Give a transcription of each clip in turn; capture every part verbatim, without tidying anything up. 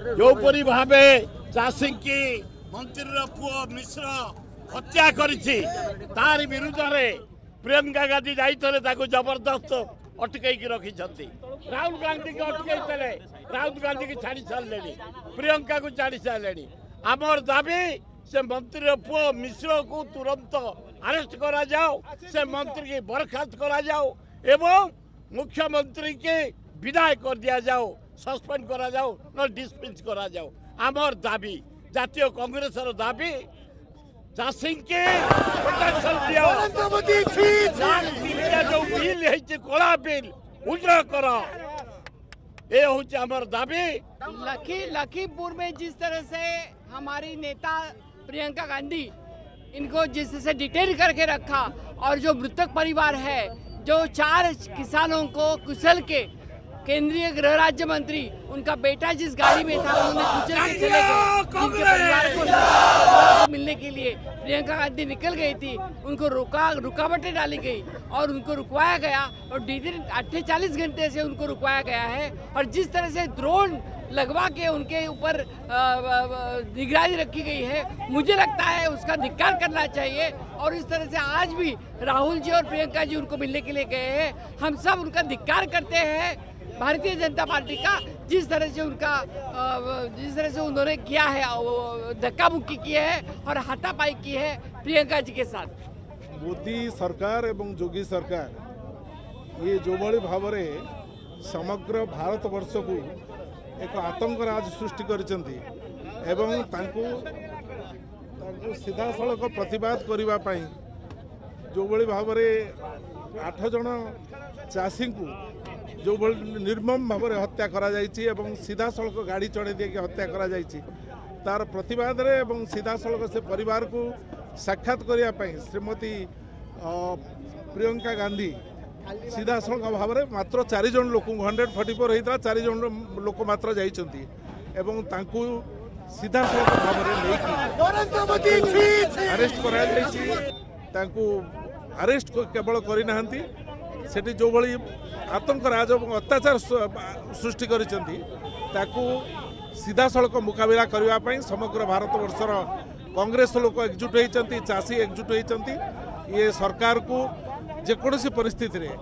जोपरी भावे चाषी की मंत्री पुओ मिश्र हत्या करिछि तार विरुद्ध में प्रियंका गांधी जाइए जबरदस्त अटकई रखी राहुल गांधी को अटकई राहुल गांधी की छाड़ी सारे प्रियंका को छाड़ी सारे आमर दाबी से मंत्री पुओ मिश्र को तुरंत अरेस्ट करा जाओ से मंत्री की बर्खास्त करा जाओ एवं मुख्यमंत्री के विदाय कर दिया जाओ सस्पेंड करा जाओ न डिसमिस करा जाओ आमर दाबी जातीय कांग्रेस दाबी चाषी के जो बिल है कला बिल उद्रा कर ये हूँ आमर दाबी। लखी लखीमपुर में जिस तरह से हमारी नेता प्रियंका गांधी इनको जिस तरह से डिटेन करके रखा और जो मृतक परिवार है जो चार किसानों को कुचल के केंद्रीय गृह राज्य मंत्री उनका बेटा जिस गाड़ी में था उन्होंने कुचल के चले गए जिनके परिवार को मिलने के लिए प्रियंका गांधी निकल गई थी उनको रुका रुकावटें डाली गई और उनको रुकवाया गया और डीजल अट्ठाईस घंटे से उनको रुकवाया गया है और जिस तरह से ड्रोन लगवा के उनके ऊपर निगरानी रखी गई है मुझे लगता है उसका धिक्कार करना चाहिए और इस तरह से आज भी राहुल जी और प्रियंका जी उनको मिलने के लिए गए हैं हम सब उनका धिक्कार करते हैं भारतीय जनता पार्टी का जिस तरह से उनका जिस तरह से उन्होंने किया है धक्का मुक्की की है और हाथापाई की है प्रियंका जी के साथ। मोदी सरकार एवं योगी सरकार ये जो भाई भाव में समग्र भारत वर्ष को एक आतंक राज सृष्टि करचंती एवं तांको तांको सीधा सड़क प्रतिवाद करने जो भाई भाव में आठ जन चाषी को जो निर्मम भाव में हत्या करा जायछि एवं सीधा सड़क गाड़ी चढ़े दिए हत्या करा जायछि तार प्रतिवाद रे एवं सीधा सड़क से परिवार को साक्षात करने श्रीमती प्रियंका गांधी सीधा सड़क भाव में मात्र चार जन लोक हंड्रेड फोर्टी फोर होता चार जन लोक मात्र जाइछंती एवं तांकु सीधा सड़क भाव में अरेस्ट करा जायछि तांकु अरेस्ट केवल करना सेठी जो भली आतंक राज और अत्याचार सृष्टि करिसेंती ताकू सीधा सड़क मुकाबला करने समग्र भारत वर्षर कांग्रेस लोक एकजुट होती चाषी एकजुट होती ये सरकार को जेकोसी परिस्थिति रे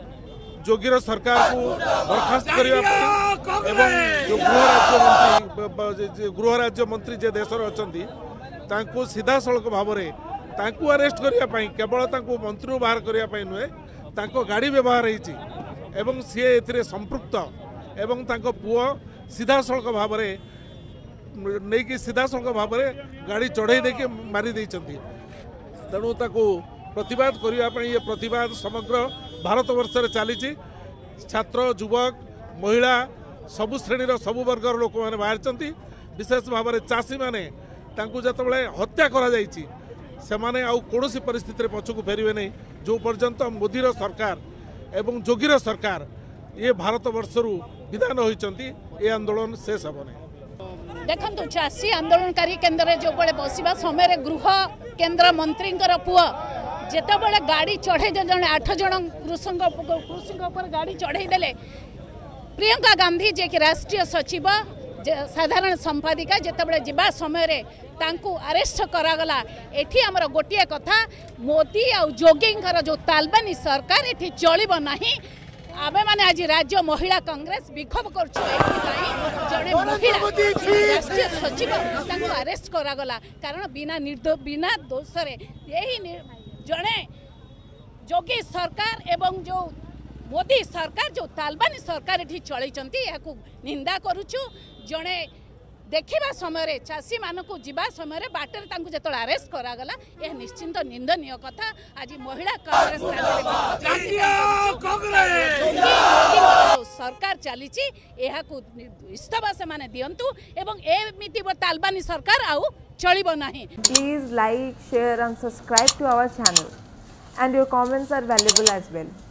जोगीर सरकार को बर्खास्त करने एवं जो गृह राज्य मंत्री गृह राज्य मंत्री जे देशर अच्छी तांको सीधा सड़क भाव में तांको अरेस्ट करने केवल तांको मंत्री बाहर करने नुहे तांको गाड़ी व्यवहार होती एवं सी ए संपृक्त एवं तांको पुओ सीधा सड़क भाव में नहीं कि सीधा सड़क भाव में गाड़ी चढ़ई देके मारी देइछंती तेणु ताको प्रतिवाद करने ये प्रतिवाद समग्र भारत वर्ष में चली छात्र युवक महिला सबु श्रेणीर सबु वर्गर लोक मैंने बाहर विशेष भाव में चाषी मैंने जिते हत्या करा जायछि सेमाने आउ कौनसी परिस्थिति रे पछकु फेरिबे नहीं जो पर्यंत मोदीर सरकार एवं जोगीर सरकार ये भारत वर्षरु विधान होइचंती ये आंदोलन शेष हेब नहीं। देखंतु चाषी आंदोलनकारी केन्द्र जो बड़े बसिबा समय गृह केन्द्र मंत्री पुआ जेते बड़े गाड़ी चढ़े जन आठ जन कृषक कृषि गाड़ी चढ़े देले प्रियंका गांधी जे कि राष्ट्रीय सचिव साधारण संपादिका जिते जा समय तांकु अरेस्ट करागला एठी हमर गोटिए कथा मोदी और जोगी जो तालबानी सरकार एठी चलिब नहीं आमे माने आज राज्य महिला कांग्रेस विक्षोभ करछु जड़े महिला राष्ट्रीय सचिव तांकु अरेस्ट करागला कारण बिना निर्दो बिना दोष रे यही जड़े जोगी सरकार एवं जो मोदी सरकार जो तालबानी सरकार एठी चलैचंती याकू निंदा करूछु जड़े देखा समय चाषी मानक जीवा समय बाटर जो अरेस्ट करागला यह निश्चिंत निंदनीय कथा आज महिला कांग्रेस सरकार चली इस्तफा से माने दियंतु एवं एमिति तालबानी सरकार आउ चलिबो नाही। Please like share and subscribe to our channel and your comments are valuable as well.